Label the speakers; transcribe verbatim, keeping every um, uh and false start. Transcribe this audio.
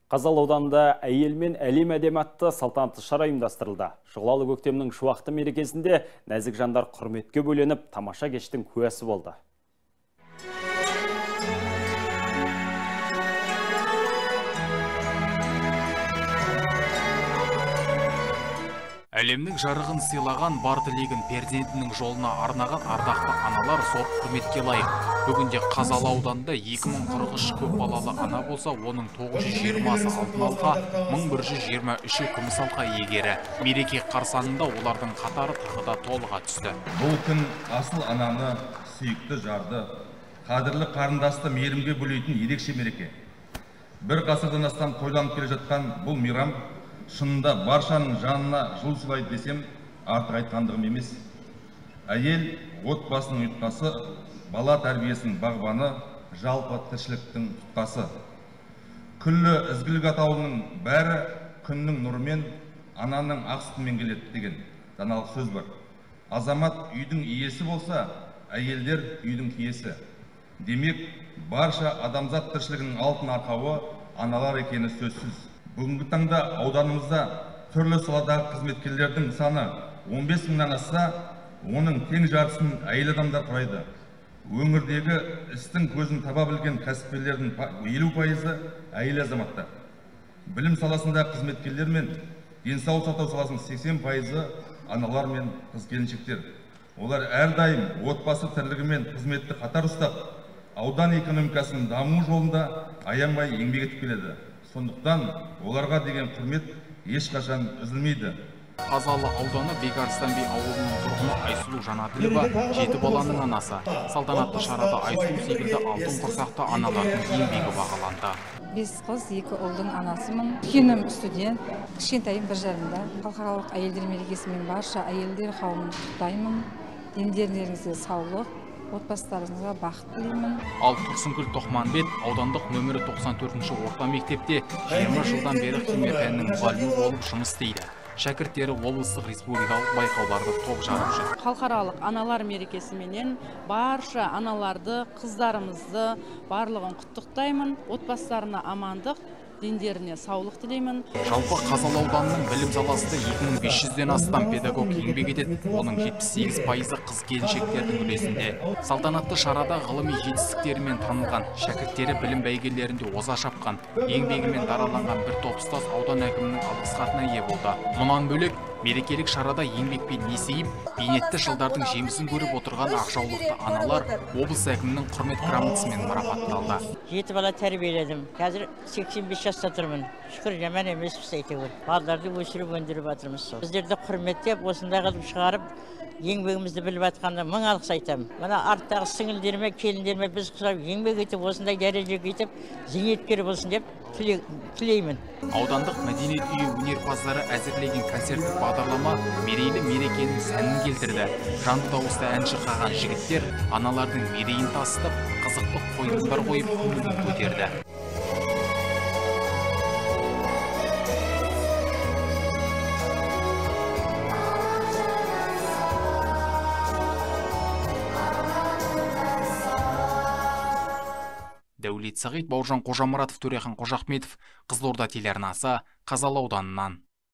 Speaker 1: Қазалы ауданында әйел мен әлем әдемі атты салтанатты шара ұйымдастырылды. Жылалы көктемнің шуақты мерекесінде нәзік жандар құрметке бөленіп, тамаша кештің куәсі болды.
Speaker 2: Әлемнің жарығын сыйлаған, бар тілегін перзентінің жолына арнаған ардақты аналар зор құрметке лайық. Бүгінде Қазалы ауданында екі мың қырық үш көп балалы ана болса, оның тоғыз жүз жиырмасы алтын алқа, мың бір жүз жиырма үші күміс алқа иегері. Мереке қарсаңында олардың қатары тағы да толыға түсті.
Speaker 3: Бұл күн асыл ананы, сүйікті жарды, қадірлі қарындасты мейірімге бөлейтін ерекше мереке. Бір ғасырдан астам тойланып келе жатқан бұл мейрам шынында баршаның жанына жыл сыйлайды десем, артық айтқандығым емес. Әйел отбасының ұйытқасы, бала тәрбиесінің бағбаны, жалпы тіршіліктің тұтқасы. Күллі ізгілік атаулының бәрі күннің нұрымен, ананың ақ сүтімен келеді деген даналық сөз бар. Азамат үйдің иесі болса, әйелдер үйдің киесі. Демек, барша адамзат тіршілігінің алтын арқауы аналар екені сөзсіз. Бүгінгі таңда ауданымызда түрлі саладағы қызметкерлердің саны он бес мыңнан асса, оның тең жартысын әйел адамдар құрайды. Өңірдегі істің көзін таба білген кәсіпкерлердің елу пайызы әйел азаматтар. Білім саласында қызметкерлер мен денсаулық сақтау саласының сексен пайызы аналар мен қыз-келіншектер. Олар әрдайым отбасы тірлігі мен қызметті қатар ұстап, аудан экономикасының даму жолында аянбай еңбек етіп келеді. Сондықтан оларға деген құрмет ешқашан үзілмейді.
Speaker 2: Қазалы ауданы Бекарыстан би ауылының тұрғыны Айсұлу Жанатілова жеті баланың анасы. Салтанатты шарада Айсұлу секілді алтын құрсақты аналардың еңбегі бағаланды.
Speaker 4: Бес қыз, екі ұлдың анасымын. Үлкенім студент, кішкентайым бір жарымда. Халықаралық әйелдер мерекесімен барша әйелдер қауымын құттықтаймын. Дендеріңізге саулық, отбасыларыңызға бақыт тілеймін.
Speaker 2: Ал Тұрсынкүл Тоқманбет аудандық нөмірі тоқсан төртінші орта мектепте жиырма жылдан бері химия пәнінің мұғалімі болып жұмыс істейді. Шәкірттері облыстық республикалық байқауларды топ жарып жүр.
Speaker 5: Халықаралық аналар мерекесіменен барша аналарды, қыздарымызды барлығын құттықтаймын. Отбасыларына амандық, дендеріне саулық тілеймін.
Speaker 2: Жалпы Қазалы ауданының білім саласында екі мың бес жүзден астам педагог еңбек етеді. Оның жетпіс сегіз пайызы қыз-келіншектердің үлесінде. Салтанатты шарада ғылыми жетістіктерімен танылған, шәкірттері білім бәйгелерінде оза шапқан, еңбегімен дараланған бір топ ұстаз аудан әкімінің алғыс хатына ие болды. Мұнан бөлек, мерекелік шарада еңбекпен несейіп, бейнетті жылдардың жемісін көріп отырған ақжаулықты аналар облыс әкімінің құрмет грамотасымен марапатталды.
Speaker 6: Жеті бала тәрбиеледім. Қазір сексен бес жаста тұрмын. Шүкір, жаман емеспіз әйтеуір. Балаларды өсіріп өндіріп жатырмыз. Біздерді құрметтеп, осындай қылып шығарып, еңбегімізді біліп жатқанда мың алғыс айтамын. Мына арттағы сіңілдеріме, келіндеріме біз құсап еңбек етіп, осындай дәрежеге етіп, зейнеткер болсын деп тілеймін.
Speaker 2: Аудандық мәдениет үйі өнерпаздары әзірлеген концерттік бағдарлама мерейлі мерекенің сәнін келтірді. Жанды дауысты ән шырқаған жігіттер аналардың мерейін тасытып, қызықты қойылымдар қойып көңілін көтерді. Дәулет Сағит, Бауыржан Қожамұратов, Төрехан Қожахметов, Қызылорда телеарнасы, Қазалы ауданынан.